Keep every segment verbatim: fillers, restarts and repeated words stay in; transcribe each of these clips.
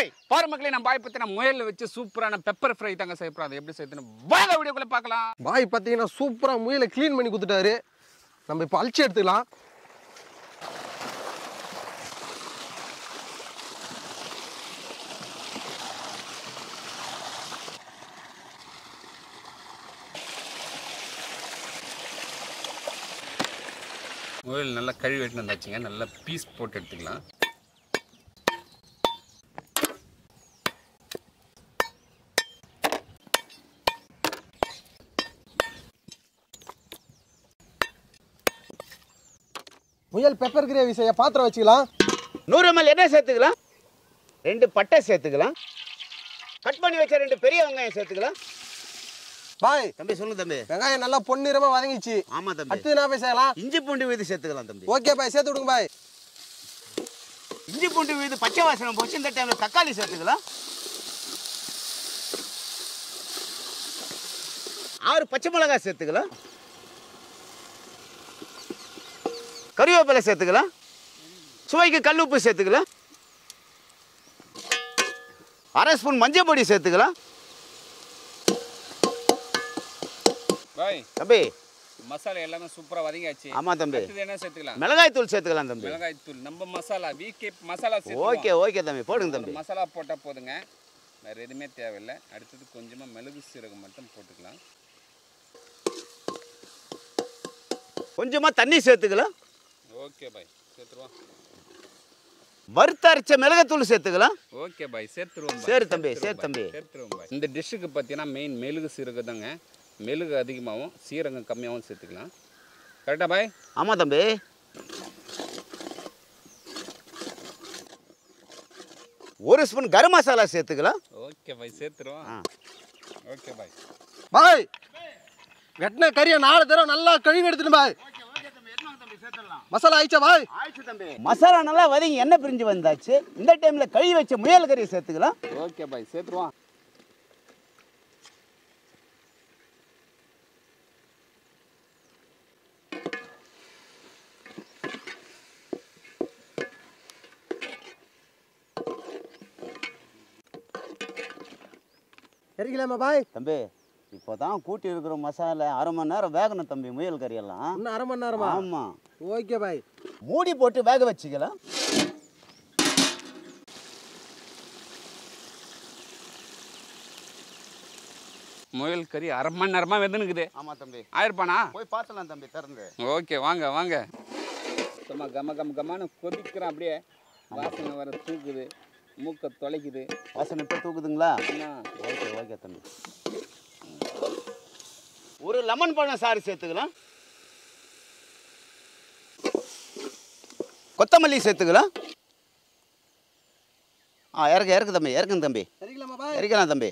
பாய் பாரு மக்களே, நம்ம பாய் பத்தின முயல்ல வச்சு சூப்பரான பெப்பர் ஃப்ரை தாங்க செய்ய போறோம். அதை எப்படி செய்யணும் வாங்க வீடியோக்குள்ள பார்க்கலாம். பாய் பார்த்தீங்கன்னா சூப்பராக முயலை க்ளீன் பண்ணி கொடுத்துட்டாரு. நம்ம இப்போ அழிச்சு எடுத்துக்கலாம். முயல் நல்லா கழுவி வெட்டினு வந்தாச்சுங்க. நல்லா பீஸ் போட்டு எடுத்துக்கலாம். முயல் பெப்பர் கிரேவி செய்ய பாத்திரம் வச்சுக்கலாம். நூறு எம்எல் எண்ணெய் சேர்த்துக்கலாம். ரெண்டு பட்டை சேர்த்துக்கலாம். கட் பண்ணி வச்ச ரெண்டு பெரிய வெங்காயம் சேர்த்துக்கலாம். பாய் தம்பி சொல்லுங்க தம்பி. வெங்காயம் நல்லா பொன்னிறமா வதங்கிச்சு. ஆமா தம்பி. அடுத்து என்ன போய் செய்யலாம்? இஞ்சி பூண்டு விழுது சேர்த்துக்கலாம் தம்பி. ஓகே பாய், சேர்த்து விடுங்க பாய். இஞ்சி பூண்டு விழுது பச்சை வாசனை போச்சு. இந்த டைம்ல தக்காளி சேர்த்துக்கலாம். ஆறு பச்சை மிளகாய் சேர்த்துக்கலாம். கறிவேப்பிலை சேர்த்துக்கலாம். சுவைக்கு கல் உப்பு சேர்த்துக்கலாம். அரை ஸ்பூன் மஞ்சள் பொடி சேர்த்துக்கலாம். பாய் தம்பி மசாலா எல்லாமே சூப்பரா வதங்கியாச்சு. ஆமா தம்பி. அடுத்து என்ன சேர்த்துக்கலாம்? மிளகாய் தூள் சேர்த்துக்கலாம் தம்பி. மிளகாய் தூள் நம்ம மசாலா வீக்கே மசாலா சேர்த்து. ஓகே ஓகே தம்பி, போடுங்க தம்பி. மசாலா போட்டா போதுங்க, வேற எதுவுமே தேவையில்லை. அடுத்தது கொஞ்சமா மிளகு சீரகம் மட்டும் போட்டுக்கலாம். கொஞ்சமா தண்ணி சேர்த்துக்கலாம். ஓகே பாய், சேர்த்துருவோம். வறுத்தரைச்ச மிளகாத்தூள் சேர்த்துக்கலாம். ஓகே பாய், சேர்த்துருவோம். சரி தம்பி, சரி தம்பி. சேர்த்துருவோம் பாய். இந்த டிஷ்ஷுக்கு பார்த்தீங்கன்னா மெயின் மெழுகு சீரகம் தாங்க. மெழுகு அதிகமாகவும் சீரகம் கம்மியாகவும் சேர்த்துக்கலாம். கரெக்டா பாய்? ஆமா தம்பி. ஒரு ஸ்பூன் கரம் மசாலா சேர்த்துக்கலாம். ஓகே பாய், சேர்த்துருவோம். Okay bye. பாய் வெட்டின கறியை நாலு தடவை நல்லா கழுவி எடுத்துட்டு பாய். மசாலா ஆயிடுச்சா பாய்? மசாலா நல்லா வதங்கி எண்ணெய் பிரிஞ்சு வந்தாச்சு. இந்த டைம்ல கழுவி வச்ச முயல் கறியை சேர்த்துக்கலாம். ஓகே பாய், சேர்த்துருவோம். இறக்கலாமா பாய்? தம்பி இப்போதான் கூட்டி இருக்கிற மசாலா அரை மணி நேரம் வேகணும் தம்பி. முயல் கறி எல்லாம் இன்னும் அரை மணி நேரமா? ஆமா. Okay bye. மூடி போட்டு வேக வச்சுக்கலாம். முயல் கறி அரை மணி நேரமா வெந்துனுக்குது. ஆமா தம்பி. ஆயிருப்பானா? போய் பார்த்துலாம் தம்பி திறந்து. ஓகே வாங்க வாங்க. சும்மா கம கம கமான்னு கொதிக்கிறான். அப்படியே வாசனை வர தூக்குது, மூக்க தொலைக்குது. வாசனை இப்போ தூக்குதுங்களா? ஓகே ஓகே தம்பி. ஒரு லெமன் பழம் சாறு சேர்த்துக்கலாம். கொத்தமல்லி சேர்த்துக்கலாம். ஆ இறக்கு இறக்கு தம்பி, இறக்குங்க தம்பி. இறக்கலாமா பாய்? இறக்கலாம் தம்பி.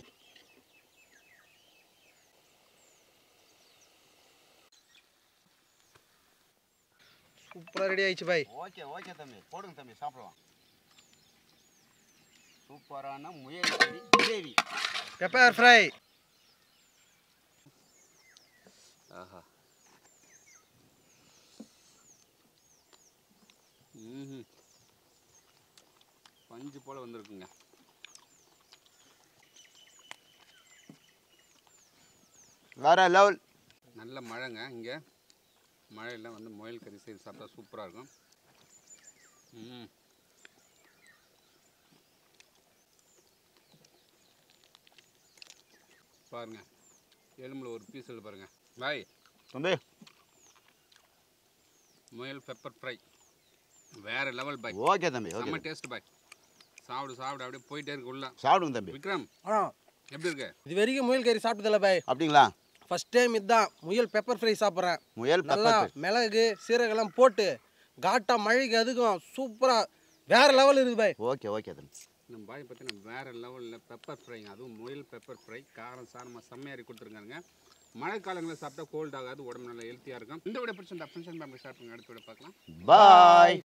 சூப்பரா ரெடி ஆயிடுச்சு பாய். ஓகே ஓகே தம்பி, போடுங்க தம்பி, சாப்பிடலாம். சூப்பரான முயல் கறி கிரேவி பெப்பர் ஃப்ரை. ஆஹா. ம், பஞ்சு போல வந்திருக்குங்க. வேற லெவல். நல்ல மழைங்க இங்கே. மழையில் வந்து முயல் கறி செய்து சாப்பிட்டா சூப்பராக இருக்கும். ம், பாருங்க எலும்புல ஒரு பீஸ் இல்லை பாருங்க பாய். தம்பி முயல் பெப்பர் ஃப்ரை வேற லெவல் பாய். ஓகே தம்பி, செம்ம ஓகே. டேஸ்ட் பாய். சாப்பிடு சாப்பிடு அப்படியே போயிட்டே இருக்கு உள்ள. சாப்பிடுங்க தம்பி. விக்ரம் ஆ எப்படி இருக்கு? இது வரைக்கும் முயல் கறி சாப்பிட்டதில்ல பாய். அப்படிங்களா? ஃபர்ஸ்ட் டைம் இதுதான் முயல் பெப்பர் ஃப்ரை சாப்பிட்றேன். முயல் நல்லா பெப்பர். மிளகு சீரகெல்லாம் போட்டு காட்டா மழைக்கு அதுக்கும் சூப்பராக வேற லெவல் இருக்குது பாய். ஓகே ஓகே தம்பி. நம்ம பாய் பார்த்தீங்கன்னா வேறு லெவலில் பெப்பர் ஃப்ரைங்க, அதுவும் முயல் பெப்பர் ஃப்ரை காரம் சாரமாக செம்மையாரி கொடுத்துருக்காங்க. மழை காலங்களில் சாப்பிட்டா கோல்ட் ஆகாது, உடம்பு நல்லா ஹெல்த்தியாக இருக்கும். இந்த விட பிடிச்சிருந்தா ஃப்ரெண்ட்ஸ் அண்ட் ஃபேமிலி ஷேர் பண்ணுங்க. அடுத்த விட பார்க்கலாம். பாய்.